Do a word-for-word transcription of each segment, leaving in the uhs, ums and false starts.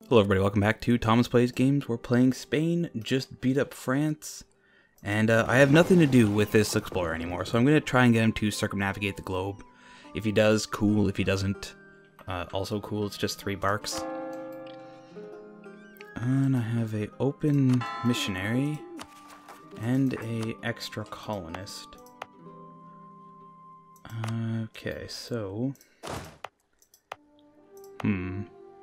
Hello everybody, welcome back to Thomas Plays Games. We're playing Spain, just beat up France, and uh, I have nothing to do with this explorer anymore, so I'm going to try and get him to circumnavigate the globe. If he does, cool. If he doesn't, uh, also cool. It's just three barks. And I have a open missionary and a extra colonist. Okay, so... Hmm...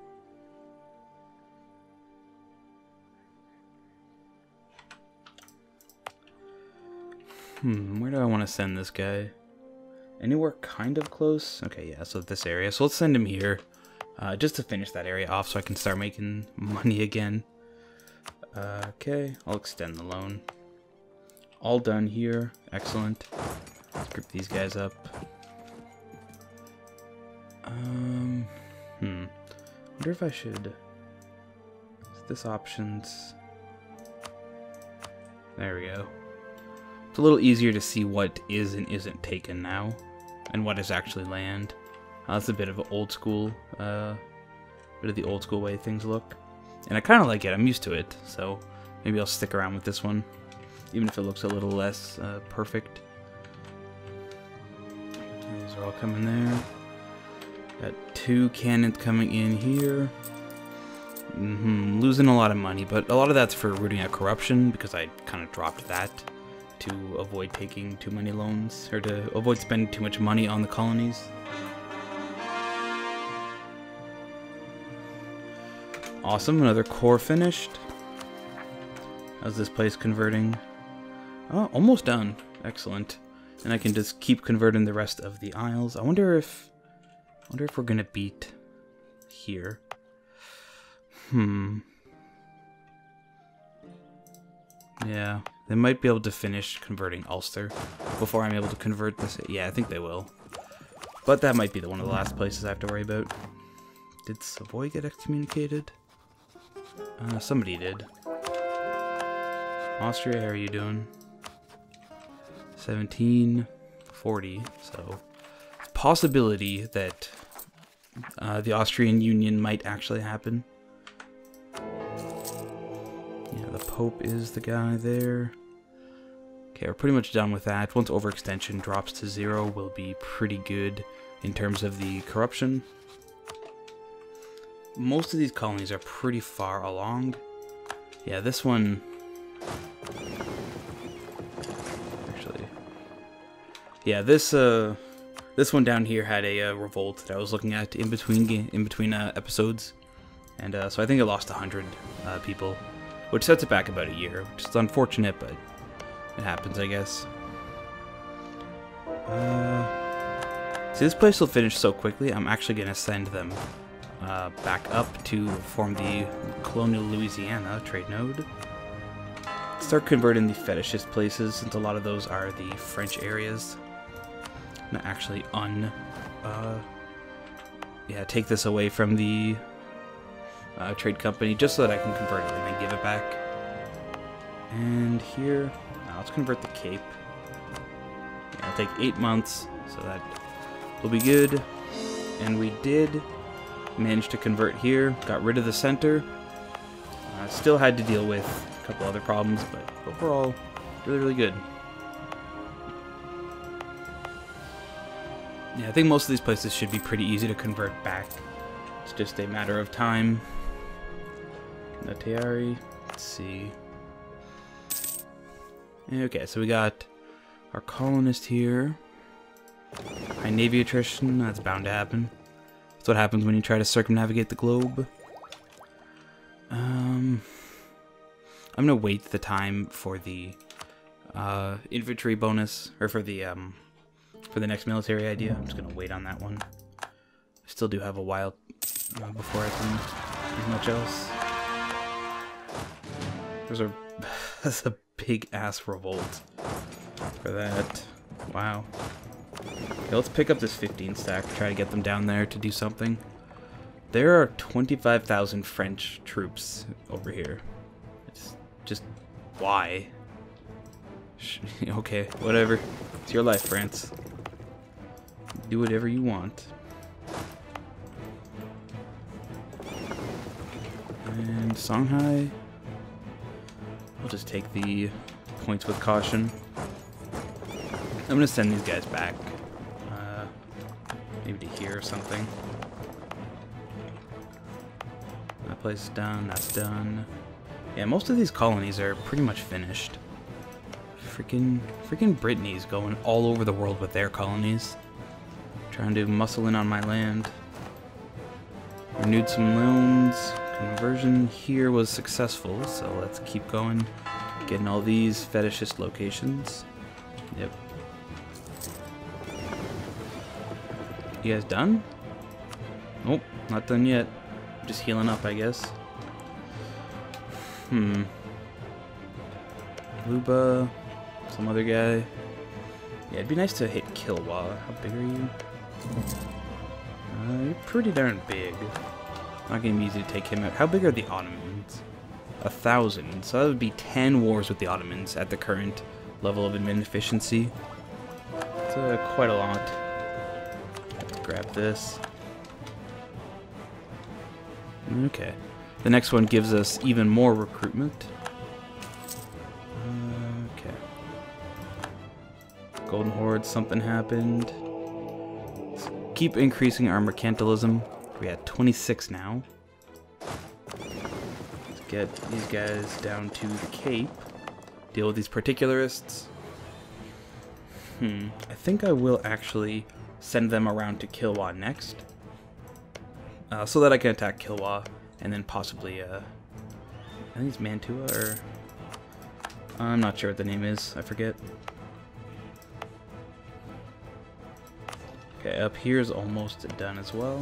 Hmm, where do I want to send this guy? Anywhere kind of close? Okay, yeah, so this area. So let's send him here, uh, just to finish that area off so I can start making money again. Uh, okay, I'll extend the loan. All done here. Excellent. Let's group these guys up. Um, hmm. Wonder if I should... Is this options? There we go. It's a little easier to see what is and isn't taken now, and what is actually land. Uh, that's a bit of an old school, uh, bit of the old school way things look. And I kind of like it, I'm used to it, so maybe I'll stick around with this one, even if it looks a little less uh, perfect. These are all coming there. Got two cannons coming in here. Mm-hmm. Losing a lot of money, but a lot of that's for rooting out corruption, because I kind of dropped that to avoid taking too many loans, or to avoid spending too much money on the colonies. Awesome, another core finished. How's this place converting? Oh, almost done. Excellent. And I can just keep converting the rest of the isles. I wonder if... I wonder if we're gonna beat here. Hmm. Yeah, they might be able to finish converting Ulster before I'm able to convert this. Yeah, I think they will. But that might be the one of the last places I have to worry about. Did Savoy get excommunicated? Uh, somebody did. Austria, how are you doing? seventeen, forty, so it's a possibility that uh, the Austrian Union might actually happen. Yeah, the Pope is the guy there. Okay, we're pretty much done with that. Once overextension drops to zero, we'll be pretty good in terms of the corruption. Most of these colonies are pretty far along. Yeah, this one... Actually... Yeah, this uh, this one down here had a uh, revolt that I was looking at in between, in between uh, episodes. And uh, so I think it lost one hundred uh, people. Which sets it back about a year, which is unfortunate, but it happens, I guess. Uh, see, this place will finish so quickly, I'm actually going to send them uh, back up to form the Colonial Louisiana trade node. Start converting the fetishist places, since a lot of those are the French areas. And actually un... Uh, yeah, take this away from the... Uh, trade company, just so that I can convert it and then give it back. And here, now let's convert the Cape. Yeah, it'll take eight months, so that will be good. And we did manage to convert here, got rid of the center. Uh, still had to deal with a couple other problems, but overall, really, really good. Yeah, I think most of these places should be pretty easy to convert back. It's just a matter of time. Notary, let's see. Okay, so we got our colonist here. High Navy attrition, that's bound to happen. That's what happens when you try to circumnavigate the globe. Um, I'm gonna wait the time for the uh, infantry bonus, or for the um, for the next military idea. I'm just gonna wait on that one. I still do have a while uh, before I can do much else. There's a, that's a big ass revolt for that. Wow. Okay, let's pick up this fifteen stack, try to get them down there to do something. There are twenty-five thousand French troops over here. It's just, why? Okay, whatever. It's your life, France. Do whatever you want. And Songhai. I'll just take the points with caution. I'm gonna send these guys back. Uh, maybe to here or something. That place is done, that's done. Yeah, most of these colonies are pretty much finished. Freaking, freaking Brittany's going all over the world with their colonies. Trying to muscle in on my land. Renewed some loans. Conversion here was successful, so let's keep going. Getting all these fetishist locations. Yep. You guys done? Nope, not done yet. Just healing up, I guess. Hmm. Luba. Some other guy. Yeah, it'd be nice to hit Kilwa. How big are you? Uh, you're pretty darn big. Not gonna be easy to take him out. How big are the Ottomans? A thousand. So that would be ten wars with the Ottomans at the current level of admin efficiency. It's uh, quite a lot. Let's grab this. Okay. The next one gives us even more recruitment. Okay. Golden Horde, something happened. Let's keep increasing our mercantilism. We're at twenty-six now. Let's get these guys down to the Cape. Deal with these particularists. Hmm. I think I will actually send them around to Kilwa next. Uh, so that I can attack Kilwa. And then possibly, uh, I think it's Mantua, or I'm not sure what the name is. I forget. Okay, up here is almost done as well.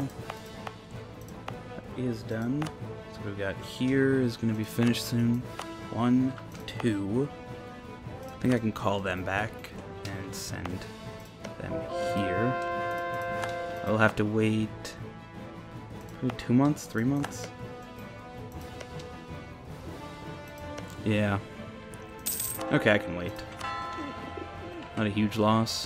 That is done. So we've got here is going to be finished soon. One, two. I think I can call them back and send them here. I'll have to wait probably two months, three months. Yeah. Okay, I can wait. Not a huge loss.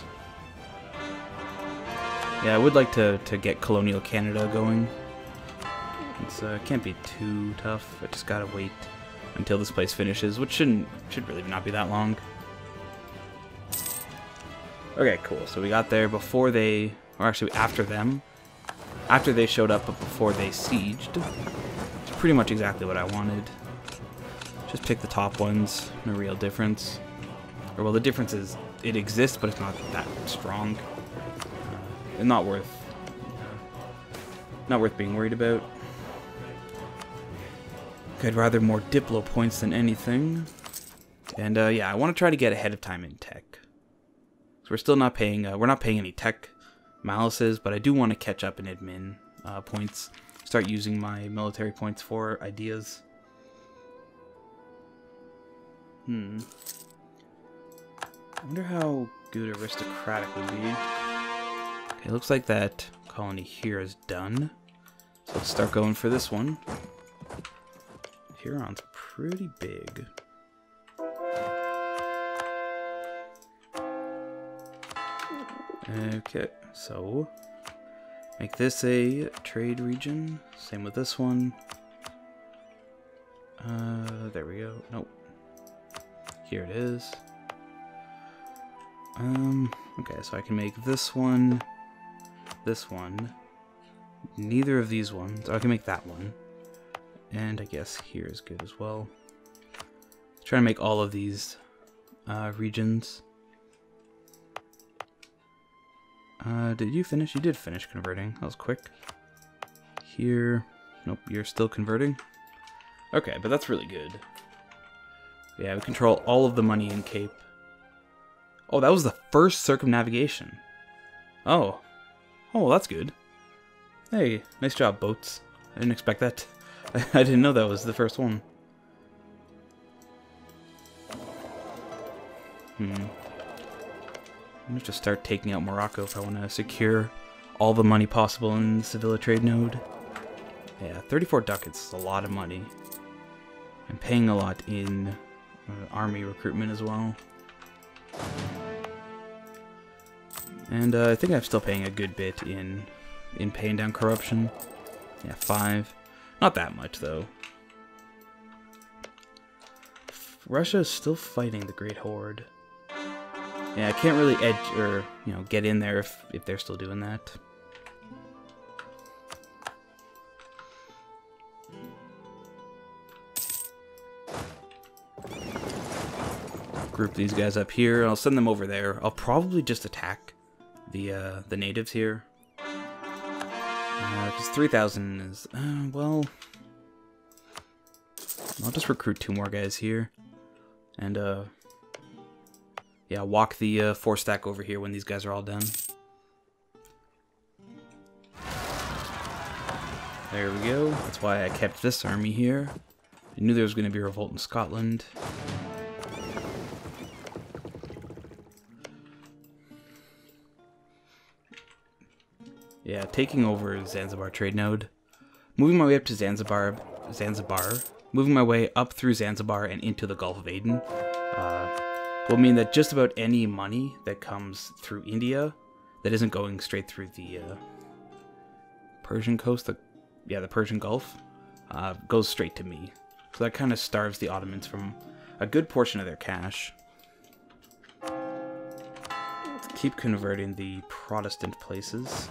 Yeah, I would like to, to get Colonial Canada going. It's uh, can't be too tough. I just gotta wait until this place finishes, which shouldn't should really not be that long. Okay, cool. So we got there before they, or actually after them. After they showed up, but before they sieged. It's pretty much exactly what I wanted. Just pick the top ones, no real difference. Or well, the difference is it exists, but it's not that strong. Uh, and not worth, not worth being worried about. I'd rather more Diplo points than anything. And uh, yeah, I want to try to get ahead of time in tech. So we're still not paying, uh, we're not paying any tech malices, but I do want to catch up in admin uh, points. Start using my military points for ideas. Hmm. I wonder how good aristocratic would be. Okay, looks like that colony here is done. So let's start going for this one. Huron's pretty big. Okay, so make this a trade region. Same with this one. Uh, there we go. Nope. Here it is. Um, okay, so I can make this one, this one, neither of these ones. Oh, I can make that one. And I guess here is good as well. Try to make all of these uh, regions. Uh, did you finish? You did finish converting. That was quick. Here. Nope, you're still converting. Okay, but that's really good. Yeah, we control all of the money in Cape. Oh, that was the first circumnavigation. Oh. Oh, well, that's good. Hey, nice job, boats. I didn't expect that. I didn't know that was the first one. Hmm. I'm going to just start taking out Morocco if I want to secure all the money possible in the Sevilla trade node. Yeah, thirty-four ducats is a lot of money. I'm paying a lot in uh, army recruitment as well. And uh, I think I'm still paying a good bit in in paying down corruption. Yeah, five. Not that much, though. Russia is still fighting the Great Horde. Yeah, I can't really edge or, you know, get in there if, if they're still doing that. Group these guys up here. I'll send them over there. I'll probably just attack the uh, the natives here. Because uh, three thousand is, uh, well... I'll just recruit two more guys here. And, uh... yeah, walk the uh, four stack over here when these guys are all done. There we go. That's why I kept this army here. I knew there was going to be a revolt in Scotland. Yeah, taking over Zanzibar trade node. Moving my way up to Zanzibar, Zanzibar. Moving my way up through Zanzibar and into the Gulf of Aden. Uh, will mean that just about any money that comes through India that isn't going straight through the uh, Persian coast, the, yeah, the Persian Gulf, uh, goes straight to me. So that kind of starves the Ottomans from a good portion of their cash. Let's keep converting the Protestant places.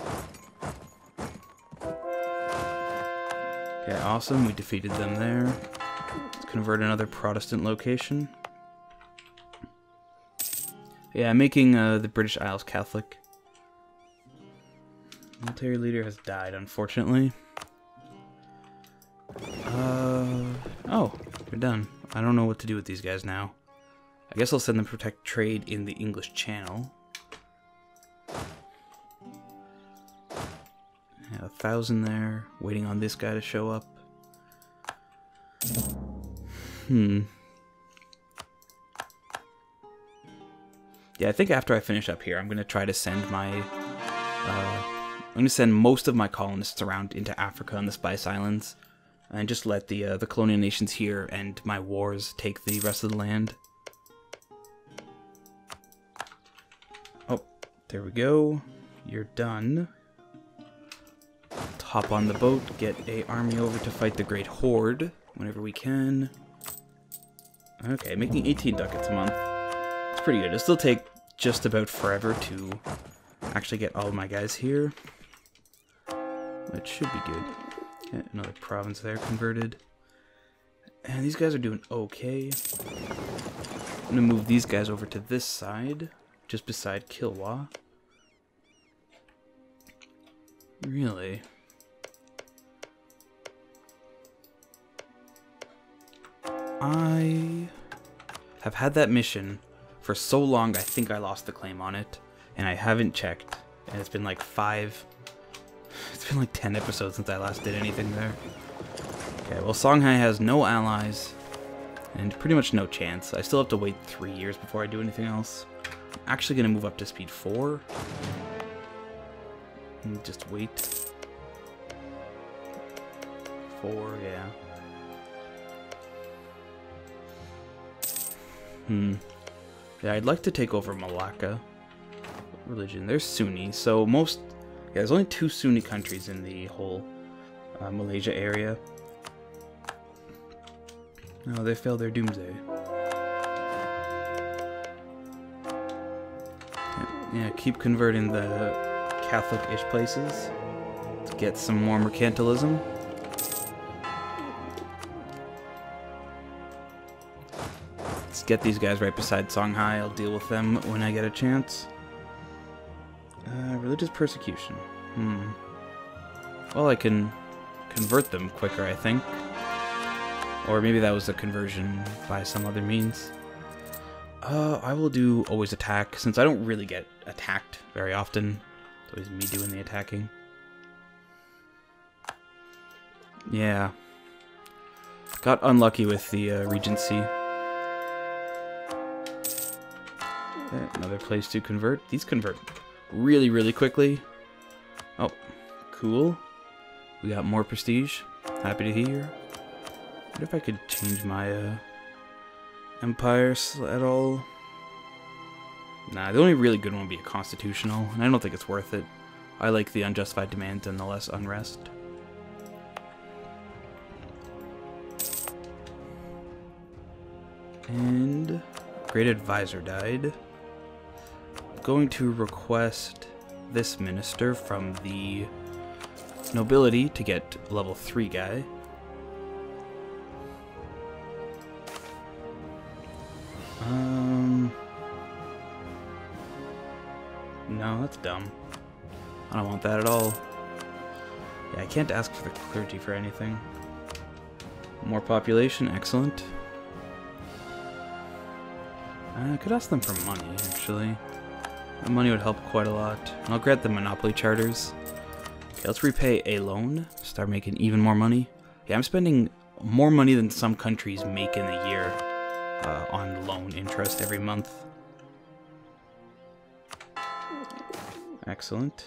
Okay, awesome. We defeated them there. Let's convert another Protestant location. Yeah, making uh, the British Isles Catholic. Military leader has died, unfortunately. Uh, oh, we're done. I don't know what to do with these guys now. I guess I'll send them to protect trade in the English Channel. Yeah, a thousand there, waiting on this guy to show up. Hmm. Yeah, I think after I finish up here, I'm going to try to send my... Uh, I'm going to send most of my colonists around into Africa and the Spice Islands. And just let the, uh, the colonial nations here and my wars take the rest of the land. Oh, there we go. You're done. Hop on the boat, get a army over to fight the Great Horde whenever we can. Okay, making eighteen ducats a month. It's pretty good. It'll still take just about forever to actually get all of my guys here. That should be good. Okay, another province there converted. And these guys are doing okay. I'm gonna move these guys over to this side, just beside Kilwa. Really? I have had that mission for so long, I think I lost the claim on it, and I haven't checked, and it's been like five, it's been like ten episodes since I last did anything there. Okay, well, Songhai has no allies, and pretty much no chance. I still have to wait three years before I do anything else. I'm actually going to move up to speed four, and just wait. Four, yeah. Hmm. Yeah, I'd like to take over Malacca. Religion. They're Sunni, so most... Yeah, there's only two Sunni countries in the whole uh, Malaysia area. Oh, they failed their doomsday. Yeah, yeah, keep converting the Catholic-ish places to get some more mercantilism. Get these guys right beside Songhai. I'll deal with them when I get a chance. Uh, religious persecution. Hmm. Well, I can convert them quicker, I think. Or maybe that was a conversion by some other means. Uh, I will do always attack, since I don't really get attacked very often. It's always me doing the attacking. Yeah. Got unlucky with the uh, Regency. Another place to convert. These convert really, really quickly. Oh, cool. We got more prestige. Happy to hear. What if I could change my uh, empires at all? Nah, the only really good one would be a constitutional, and I don't think it's worth it. I like the unjustified demands and the less unrest. And great advisor died. I'm going to request this minister from the nobility to get level three guy. Um, no, that's dumb. I don't want that at all. Yeah, I can't ask for the clergy for anything. More population, excellent. I could ask them for money, actually. The money would help quite a lot. I'll grant them monopoly charters. Okay, let's repay a loan. Start making even more money. Yeah, I'm spending more money than some countries make in a year uh, on loan interest every month. Excellent.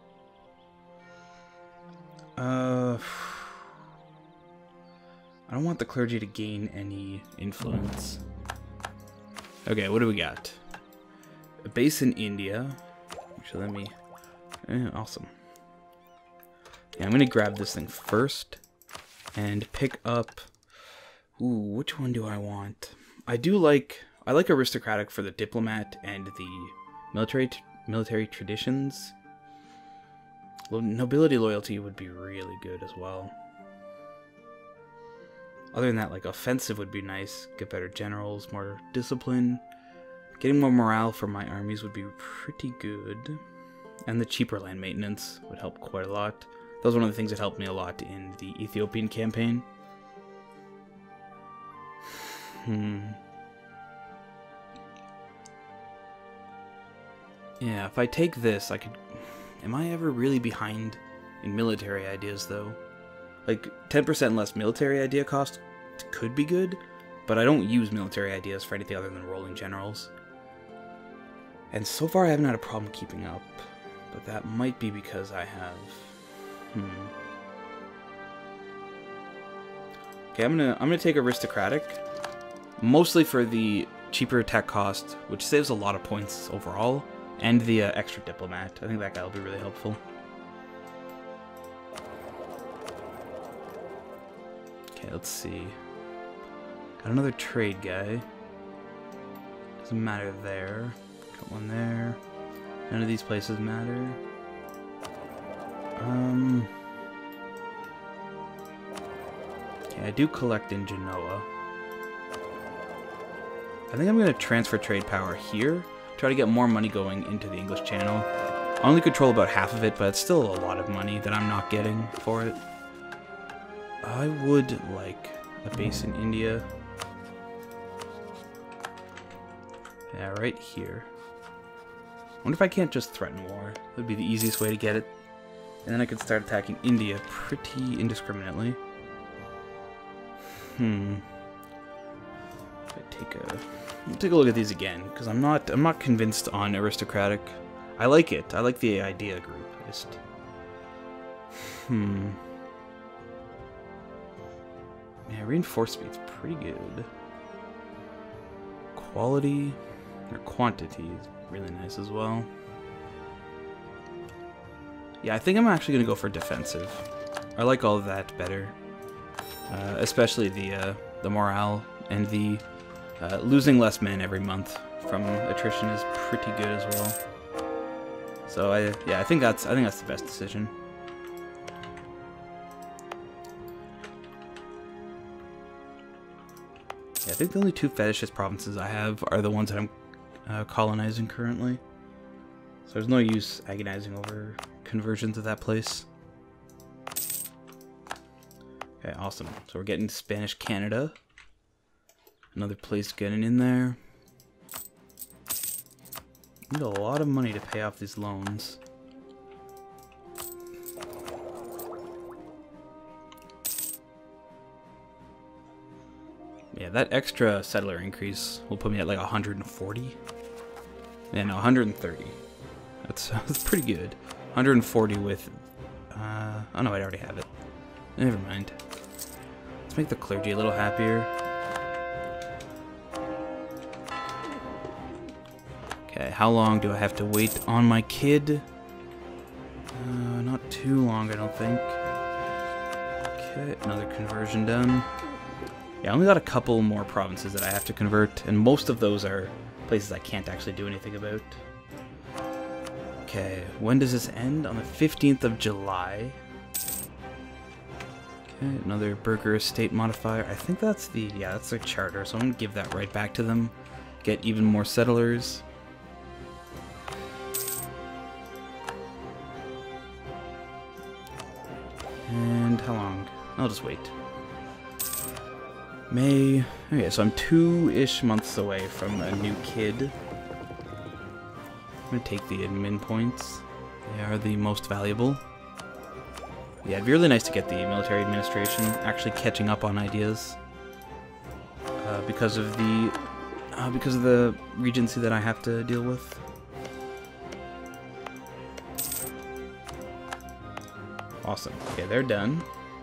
Uh, I don't want the clergy to gain any influence. Okay, what do we got? A base in India. Actually, let me... Eh, awesome. Yeah, I'm going to grab this thing first and pick up... Ooh, which one do I want? I do like... I like aristocratic for the diplomat and the military military traditions. Nobility loyalty would be really good as well. Other than that, like, offensive would be nice. Get better generals, more discipline. Getting more morale for my armies would be pretty good. And the cheaper land maintenance would help quite a lot. That was one of the things that helped me a lot in the Ethiopian campaign. Hmm. Yeah, if I take this, I could... Am I ever really behind in military ideas, though? Like, ten percent less military idea cost could be good, but I don't use military ideas for anything other than rolling generals. And so far I haven't had a problem keeping up, but that might be because I have... Hmm. Okay, I'm gonna, I'm gonna take aristocratic, mostly for the cheaper attack cost, which saves a lot of points overall, and the uh, extra diplomat. I think that guy will be really helpful. Okay, let's see. Got another trade guy. Doesn't matter there. Got one there. None of these places matter. Um. Okay, I do collect in Genoa. I think I'm going to transfer trade power here. Try to get more money going into the English Channel. I only control about half of it, but it's still a lot of money that I'm not getting for it. I would like a base in India. Yeah, right here. I wonder if I can't just threaten war. That would be the easiest way to get it. And then I could start attacking India pretty indiscriminately. Hmm. If I take a... I'll take a look at these again, because I'm not I'm not convinced on aristocratic. I like it. I like the idea group. I just... Hmm. Yeah, reinforced speed's pretty good. Quality or quantity is really nice as well. Yeah, I think I'm actually gonna go for defensive. I like all of that better, uh, especially the uh, the morale and the uh, losing less men every month from attrition is pretty good as well. So I yeah I think that's I think that's the best decision. Yeah, I think the only two fetishist provinces I have are the ones that I'm uh, colonizing currently. So there's no use agonizing over conversions of that place. Okay, awesome. So we're getting Spanish Canada. Another place getting in there. Need a lot of money to pay off these loans. Yeah, that extra settler increase will put me at like one hundred forty. Yeah, no, one hundred thirty. That's, that's pretty good. one hundred forty with... Uh, oh no, I already have it. Never mind. Let's make the clergy a little happier. Okay, how long do I have to wait on my kid? Uh, not too long, I don't think. Okay, another conversion done. Yeah, I only got a couple more provinces that I have to convert, and most of those are places I can't actually do anything about. Okay, when does this end? On the fifteenth of July. Okay, another burger estate modifier. I think that's the, yeah, that's their charter, so I'm going to give that right back to them. Get even more settlers. And how long? I'll just wait. May. Okay, so I'm two-ish months away from a new kid. I'm gonna take the admin points. They are the most valuable. Yeah, it'd be really nice to get the military administration actually catching up on ideas. Uh, because of the uh, because of the regency that I have to deal with. Awesome. Okay, they're done.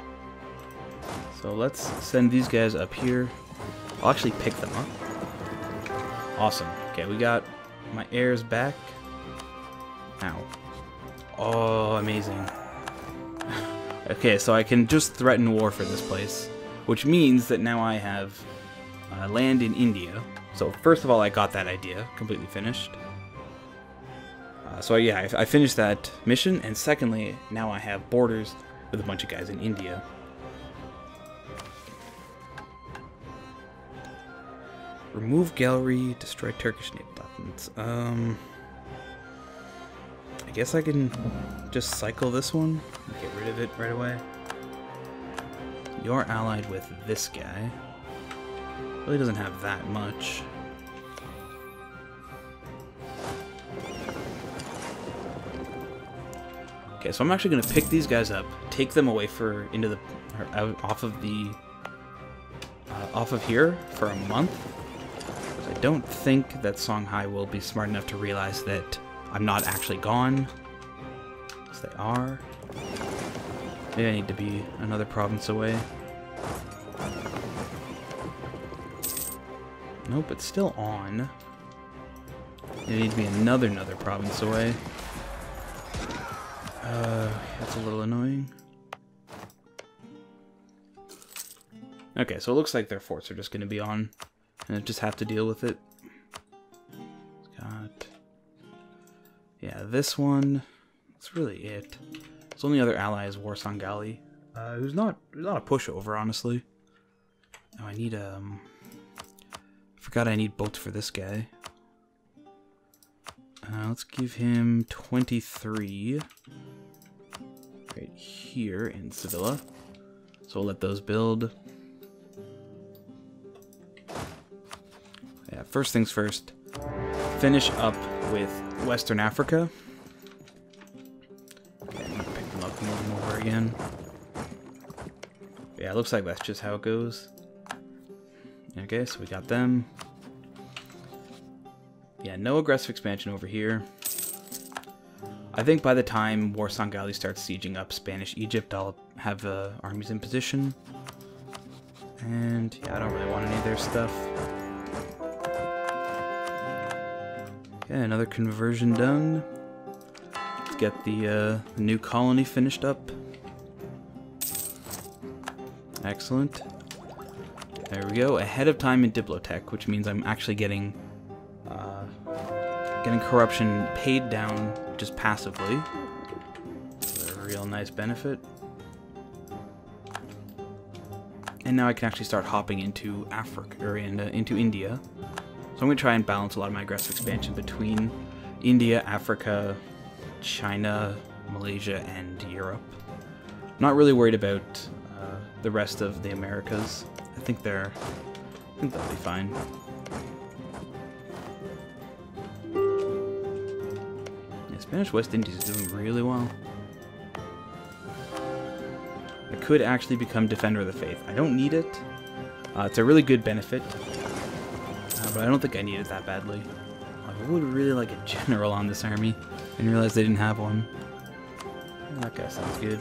So let's send these guys up here. I'll actually pick them up. Awesome. Okay, we got my heirs back. Ow. Oh, amazing. Okay, so I can just threaten war for this place, which means that now I have uh, land in India. So first of all, I got that idea completely finished. Uh, so yeah, I, I finished that mission, and secondly, now I have borders with a bunch of guys in India. Remove gallery, destroy Turkish naval documents. Um, I guess I can just cycle this one and get rid of it right away. You're allied with this guy. Really doesn't have that much. Okay, so I'm actually going to pick these guys up, take them away for into the or out off of the uh, off of here for a month. I don't think that Songhai will be smart enough to realize that I'm not actually gone. Yes, they are. Maybe I need to be another province away. Nope, it's still on. It needs to be another another province away. Uh, that's a little annoying. Okay, so it looks like their forts are just going to be on. And I just have to deal with it. Got... Yeah, this one... That's really it. His only other ally is Warsangali, uh, who's not, who's not a pushover, honestly. Oh, I need, um... I forgot I need boats for this guy. Uh, let's give him twenty-three. Right here in Sevilla. So we'll let those build. Yeah, first things first. Finish up with Western Africa. Okay, I'm gonna pick them up and move them over again. Yeah, it looks like that's just how it goes. Okay, so we got them. Yeah, no aggressive expansion over here. I think by the time Warsangali starts sieging up Spanish Egypt, I'll have uh, armies in position. And yeah, I don't really want any of their stuff. Okay, another conversion done. Let's get the, uh, the new colony finished up. Excellent. There we go. Ahead of time in Diplotech, which means I'm actually getting uh, getting corruption paid down just passively. So a real nice benefit. And now I can actually start hopping into Africa or in, uh, into India. So I'm going to try and balance a lot of my aggressive expansion between India, Africa, China, Malaysia, and Europe. I'm not really worried about uh, the rest of the Americas. I think they're, I think they'll be fine. Yeah, Spanish West Indies is doing really well. I could actually become Defender of the Faith. I don't need it. Uh, it's a really good benefit, uh, but I don't think I need it that badly. I would really like a general on this army. I didn't realize they didn't have one. That guy sounds good.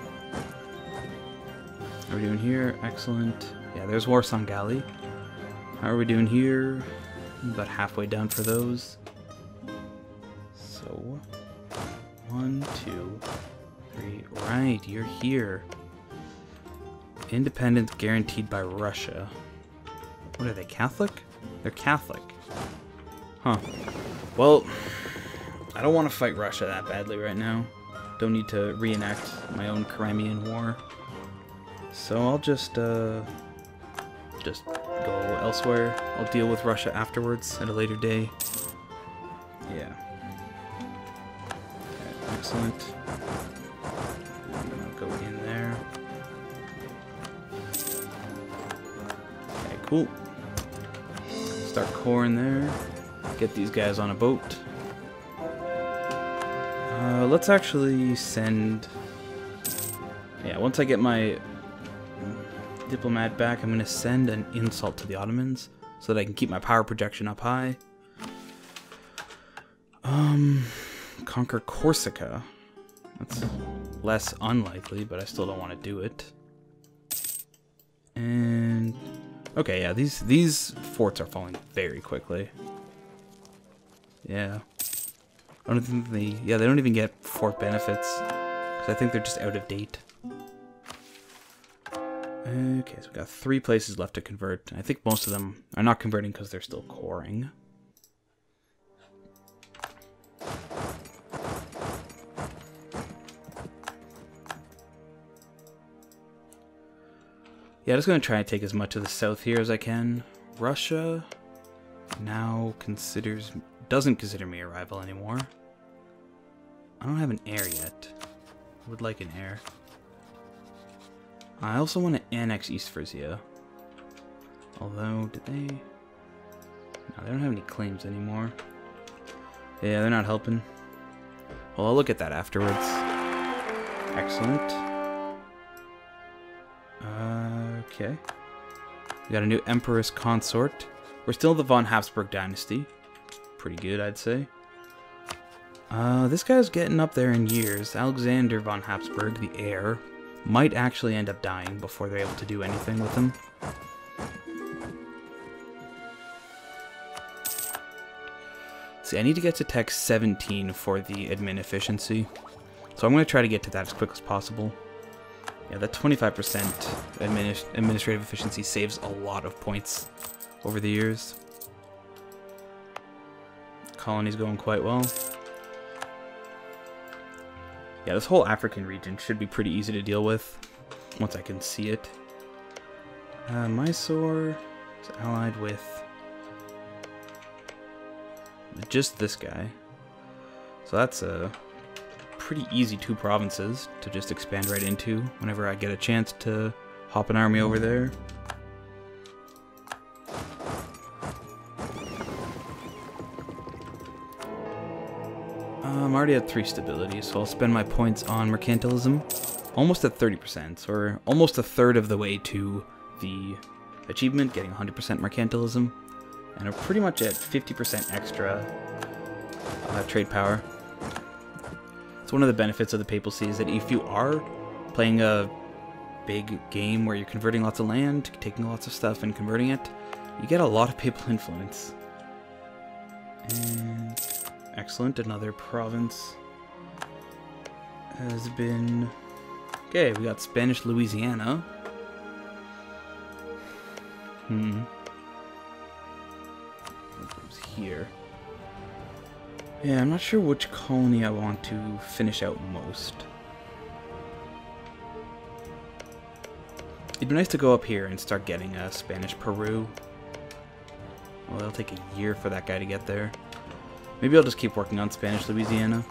How are we doing here? Excellent. Yeah, there's Warsangali. How are we doing here? About halfway down for those. So, one, two, three. Right, you're here. Independence guaranteed by Russia. What are they, Catholic? They're Catholic. Huh. Well, I don't want to fight Russia that badly right now. Don't need to reenact my own Crimean War. So I'll just, uh... just go elsewhere. I'll deal with Russia afterwards at a later day. Yeah. Okay, excellent. I'll go in there. Okay, cool. Start core in there. Get these guys on a boat. Uh, let's actually send... Yeah, once I get my diplomat back, I'm going to send an insult to the Ottomans so that I can keep my power projection up high. Um, conquer Corsica. That's less unlikely, but I still don't want to do it. And... Okay, yeah, these, these forts are falling very quickly. Yeah. I don't think they... Yeah, they don't even get fort benefits. Because I think they're just out of date. Okay, so we've got three places left to convert. I think most of them are not converting because they're still coring. Yeah, I'm just going to try and take as much of the south here as I can. Russia now considers... doesn't consider me a rival anymore. I don't have an heir yet. I would like an heir. I also want to annex East Frisia. Although, did they... No, they don't have any claims anymore. Yeah, they're not helping. Well, I'll look at that afterwards. Excellent. Uh, okay. We got a new Empress Consort. We're still the von Habsburg dynasty. Pretty good, I'd say. Uh, this guy's getting up there in years. Alexander von Habsburg, the heir, might actually end up dying before they're able to do anything with him. See, I need to get to tech seventeen for the admin efficiency. So I'm going to try to get to that as quick as possible. Yeah, that twenty-five percent admin administrative efficiency saves a lot of points over the years. Colony's going quite well. Yeah, this whole African region should be pretty easy to deal with once I can see it. Uh, Mysore is allied with just this guy. So that's a pretty easy two provinces to just expand right into whenever I get a chance to hop an army over there. I'm already at three stability, so I'll spend my points on mercantilism. Almost at thirty percent, or almost a third of the way to the achievement, getting one hundred percent mercantilism. And are pretty much at fifty percent extra uh, trade power. It's one of the benefits of the papacy is that if you are playing a big game where you're converting lots of land, taking lots of stuff and converting it, you get a lot of papal influence. And... excellent, another province has been... Okay, we got Spanish Louisiana. Hmm. What's here? Yeah, I'm not sure which colony I want to finish out most. It'd be nice to go up here and start getting a Spanish Peru. Well, it'll take a year for that guy to get there. Maybe I'll just keep working on Spanish Louisiana.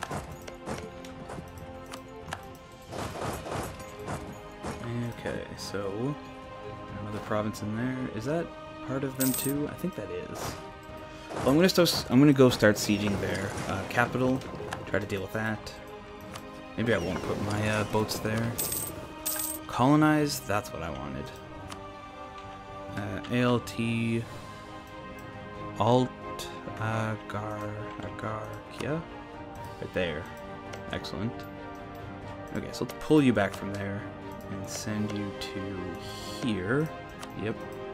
Okay, so another province in there. Is that part of them too? I think that is. Well, I'm gonna start. I'm gonna go start sieging their uh, capital. Try to deal with that. Maybe I won't put my uh, boats there. Colonize. That's what I wanted. Uh, A L T. Alt. Agar, Agarkia, right there. Excellent. Okay, so let's pull you back from there and send you to here. Yep.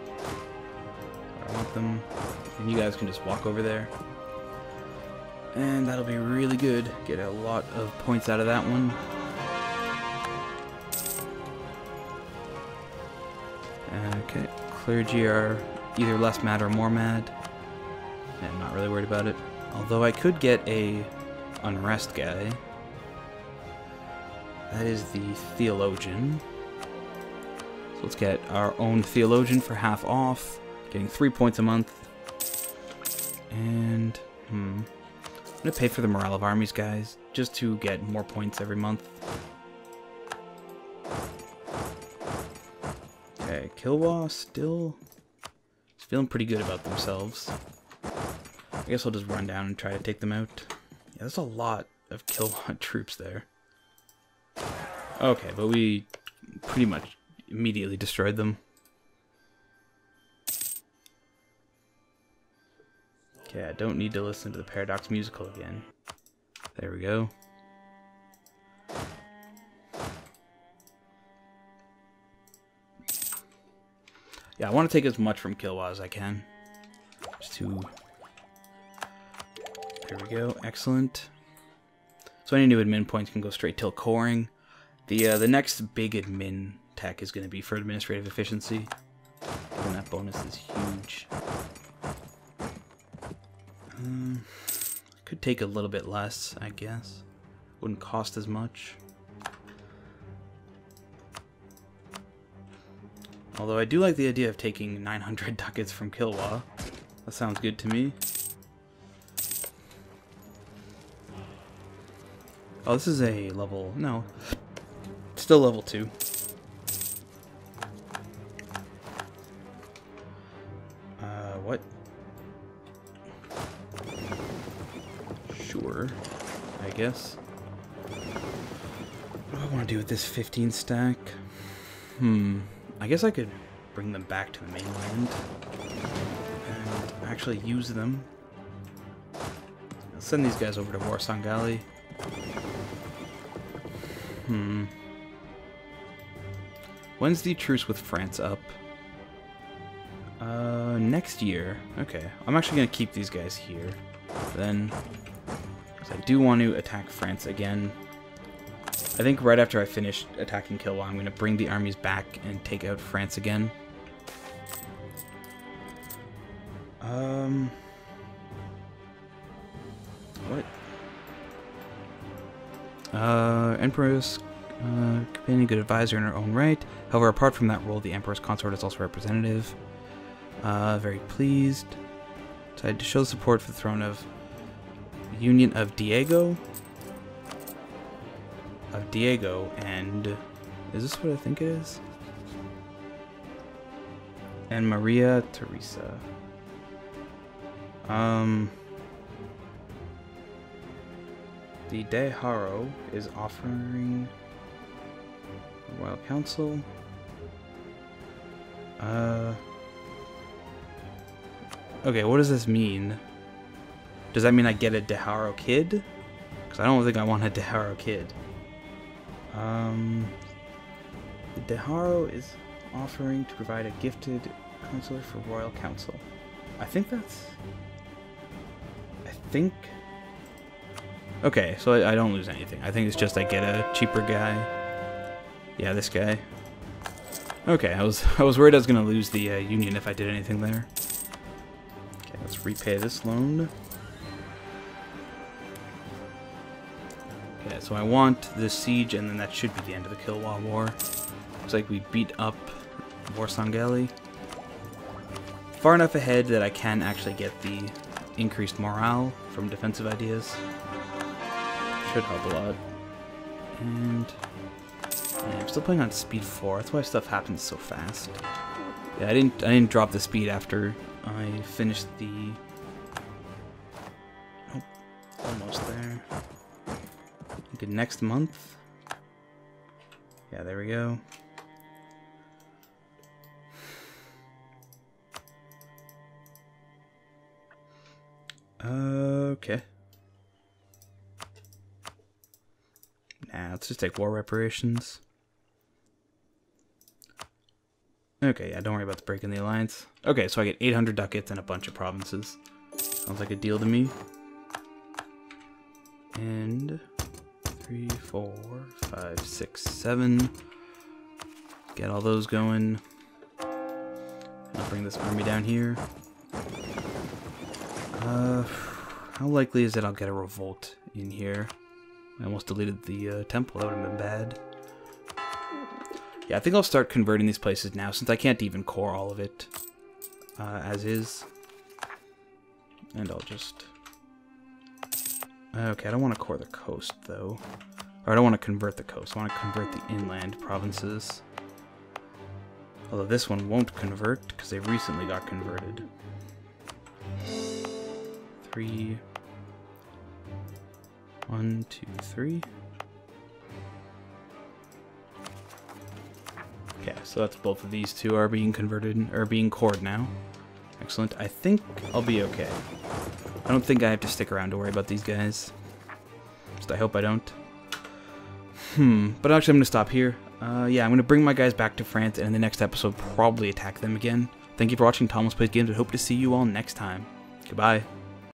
I want them, and you guys can just walk over there. And that'll be really good. Get a lot of points out of that one. Okay, clergy are either less mad or more mad. Yeah, I'm not really worried about it. Although I could get a unrest guy. That is the Theologian. So let's get our own Theologian for half off. Getting three points a month. And, hmm. I'm gonna pay for the Morale of Armies, guys, just to get more points every month. Okay, Kilwa still is feeling pretty good about themselves. I guess I'll just run down and try to take them out. Yeah, there's a lot of Kilwa troops there. Okay, but we pretty much immediately destroyed them. Okay, I don't need to listen to the Paradox musical again. There we go. Yeah, I want to take as much from Kilwa as I can. Just to... There we go, excellent. So any new admin points can go straight till coring. The uh, the next big admin tech is going to be for administrative efficiency. And that bonus is huge. Um, could take a little bit less, I guess. Wouldn't cost as much. Although I do like the idea of taking nine hundred ducats from Kilwa. That sounds good to me. Oh, this is a level... no. Still level two. Uh, what? Sure, I guess. What do I want to do with this fifteen stack? Hmm. I guess I could bring them back to the mainland and actually use them. I'll send these guys over to Warsangali. Hmm. When's the truce with France up? Uh, next year. Okay. I'm actually going to keep these guys here. Then, because I do want to attack France again. I think right after I finish attacking Kilwa, I'm going to bring the armies back and take out France again. Um... What? Uh, Empress, uh, companion, good advisor in her own right. However, apart from that role, the Emperor's consort is also representative. Uh, very pleased. Decided to show support for the throne of Union of Diego. Of Diego, and is this what I think it is? And Maria Teresa. Um... The De Haro is offering Royal Council. Uh. Okay, what does this mean? Does that mean I get a De Haro kid? Because I don't think I want a De Haro kid. Um. The De Haro is offering to provide a gifted counselor for Royal Council. I think that's. I think. Okay, so I, I don't lose anything. I think it's just I get a cheaper guy. Yeah, this guy. Okay, I was I was worried I was gonna lose the uh, Union if I did anything there. Okay, let's repay this loan. Okay, so I want this siege, and then that should be the end of the Kilwa War. Looks like we beat up Warsangali. Far enough ahead that I can actually get the increased morale from defensive ideas. Should help a lot. And yeah, I'm still playing on speed four. That's why stuff happens so fast. Yeah, I didn't I didn't drop the speed after I finished the oh, almost there. I think next month. Yeah, there we go. Okay. Nah, let's just take war reparations. Okay, yeah, don't worry about the break in the alliance. Okay, so I get eight hundred ducats and a bunch of provinces. Sounds like a deal to me. And three, four, five, six, seven. Get all those going. I'll bring this army down here. Uh, how likely is it I'll get a revolt in here? I almost deleted the uh, temple. That would have been bad. Yeah, I think I'll start converting these places now, since I can't even core all of it uh, as is. And I'll just... Okay, I don't want to core the coast, though. Or I don't want to convert the coast. I want to convert the inland provinces. Although this one won't convert, because they recently got converted. Three... One, two, three. Okay, so that's both of these two are being converted, or being cored now. Excellent. I think I'll be okay. I don't think I have to stick around to worry about these guys. Just I hope I don't. Hmm, but actually I'm going to stop here. Uh, yeah, I'm going to bring my guys back to France, and in the next episode probably attack them again. Thank you for watching Thomas Plays Games. I hope to see you all next time. Goodbye.